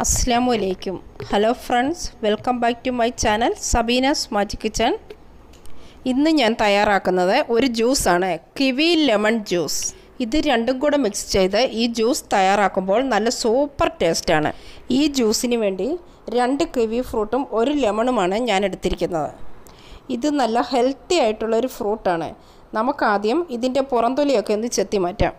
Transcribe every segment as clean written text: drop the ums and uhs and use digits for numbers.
Assalamualaikum. Hello friends, welcome back to my channel Sabeena's Magic Kitchen. ഇന്ന് ഞാൻ തയ്യാറാക്കുന്നത് ഒരു ജ്യൂസ് ആണ്, കിവി ലെമൺ ജ്യൂസ്. ഇത് രണ്ടും കൂടെ മിക്സ് ചെയ്ത് ഈ ജ്യൂസ് തയ്യാറാക്കുമ്പോൾ നല്ല സൂപ്പർ ടേസ്റ്റ് ആണ്. ഈ ജ്യൂസിന് വേണ്ടി 2 കിവി ഫ്രൂട്ടും 1 ലെമണുമാണ് ഞാൻ എടുത്തിരിക്കുന്നത്. ഇത് നല്ല ഹെൽത്തി ആയിട്ടുള്ള ഒരു ഫ്രൂട്ട് ആണ്. നമുക്ക് ആദ്യം ഇതിന്റെ പുറംതൊലിയൊക്കെ ഒന്ന് ചെത്തി മാറ്റാം.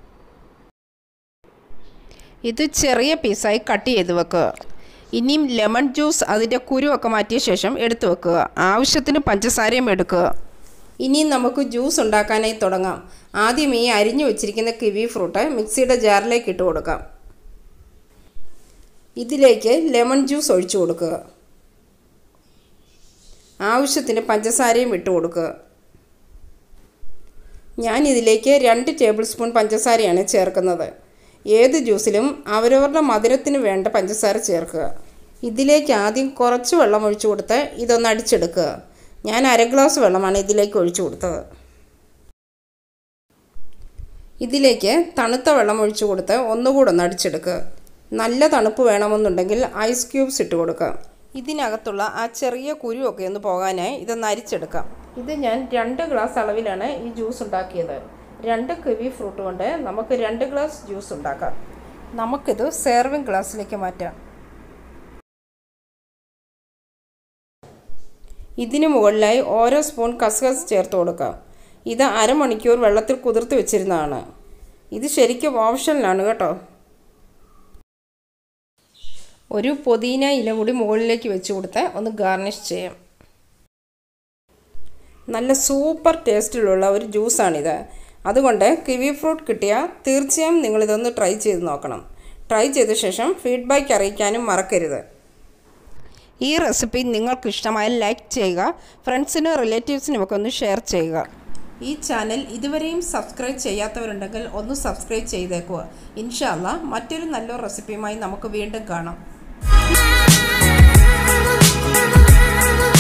ഇത് ചെറിയ പീസായി കട്ട് ചെയ്ത് വെക്കുക. ഇനിയും ലെമൺ ജ്യൂസ് അതിൻ്റെ കുരുവൊക്കെ മാറ്റിയ ശേഷം എടുത്തു വെക്കുക. ആവശ്യത്തിന് പഞ്ചസാരയും എടുക്കുക. ഇനി നമുക്ക് ജ്യൂസ് ഉണ്ടാക്കാനായി തുടങ്ങാം. ആദ്യം ഈ അരിഞ്ഞു വെച്ചിരിക്കുന്ന കിവി ഫ്രൂട്ട് മിക്സിയുടെ ജാറിലേക്ക് ഇട്ട് കൊടുക്കാം. ഇതിലേക്ക് ലെമൺ ജ്യൂസ് ഒഴിച്ചു കൊടുക്കുക. ആവശ്യത്തിന് പഞ്ചസാരയും ഇട്ട് കൊടുക്കുക. ഞാൻ ഇതിലേക്ക് 2 ടേബിൾ സ്പൂൺ പഞ്ചസാരയാണ് ചേർക്കുന്നത്. ഏത് ജ്യൂസിലും അവരവരുടെ മധുരത്തിന് വേണ്ട പഞ്ചസാര ചേർക്കുക. ഇതിലേക്ക് ആദ്യം കുറച്ച് വെള്ളം ഒഴിച്ചു കൊടുത്ത് ഇതൊന്ന് അടിച്ചെടുക്കുക. ഞാൻ 1/2 ഗ്ലാസ് വെള്ളമാണ് ഇതിലേക്ക് ഒഴിച്ചു കൊടുത്തത്. ഇതിലേക്ക് തണുത്ത വെള്ളം ഒഴിച്ചു കൊടുത്ത് ഒന്നുകൂടെ ഒന്ന് അടിച്ചെടുക്കുക. നല്ല തണുപ്പ് വേണമെന്നുണ്ടെങ്കിൽ ഐസ് ക്യൂബ്സ് ഇട്ട് കൊടുക്കാം. ഇതിനകത്തുള്ള ആ ചെറിയ കുരുവൊക്കെ ഒന്ന് പോകാനായി ഇതൊന്ന് അരിച്ചെടുക്കാം. ഇത് ഞാൻ 2 ഗ്ലാസ് അളവിലാണ് ഈ ജ്യൂസ് ഉണ്ടാക്കിയത്. 2 കിവി ഫ്രൂട്ട് കൊണ്ട് നമുക്ക് 2 ഗ്ലാസ് ജ്യൂസ് ഉണ്ടാക്കാം. നമുക്കിത് സെർവിങ് ഗ്ലാസ്സിലേക്ക് മാറ്റാം. ഇതിന് മുകളിലായി ഓരോ സ്പൂൺ കസ്കസ് ചേർത്ത് കൊടുക്കാം. ഇത് അരമണിക്കൂർ വെള്ളത്തിൽ കുതിർത്ത് വെച്ചിരുന്നതാണ്. ഇത് ശരിക്കും ഓപ്ഷനിലാണ് കേട്ടോ. ഒരു പുതിന ഇല കൂടി മുകളിലേക്ക് വെച്ച് കൊടുത്ത് ഒന്ന് ഗാർണിഷ് ചെയ്യാം. നല്ല സൂപ്പർ ടേസ്റ്റിലുള്ള ഒരു ജ്യൂസാണിത്. അതുകൊണ്ട് കിവി ഫ്രൂട്ട് കിട്ടിയാൽ തീർച്ചയായും നിങ്ങളിതൊന്ന് ട്രൈ ചെയ്ത് നോക്കണം. ട്രൈ ചെയ്ത ശേഷം ഫീഡ്ബാക്ക് അറിയിക്കാനും മറക്കരുത്. ഈ റെസിപ്പി നിങ്ങൾക്ക് ഇഷ്ടമായാൽ ലൈക്ക് ചെയ്യുക, ഫ്രണ്ട്സിനും റിലേറ്റീവ്സിനും ഒക്കെ ഒന്ന് ഷെയർ ചെയ്യുക. ഈ ചാനൽ ഇതുവരെയും സബ്സ്ക്രൈബ് ചെയ്യാത്തവരുണ്ടെങ്കിൽ ഒന്ന് സബ്സ്ക്രൈബ് ചെയ്തേക്കുക. ഇൻഷാ അല്ലാഹ് മറ്റൊരു നല്ലൊരു റെസിപ്പിയുമായി നമുക്ക് വീണ്ടും കാണാം.